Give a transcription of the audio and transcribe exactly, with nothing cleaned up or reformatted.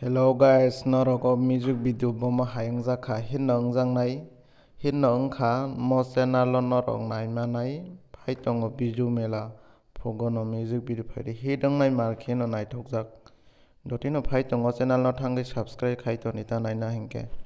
Hello guys, norok music video boma hayang jaka hinna wngjaknai hinna wngkha mo channel o norok naimanai pai tongo biju mela phogono music video phaidi hit wngnai mar kheno naithokjak dotino pai tongo channel no thangwi subscribe khai toni ta naina hinkhe।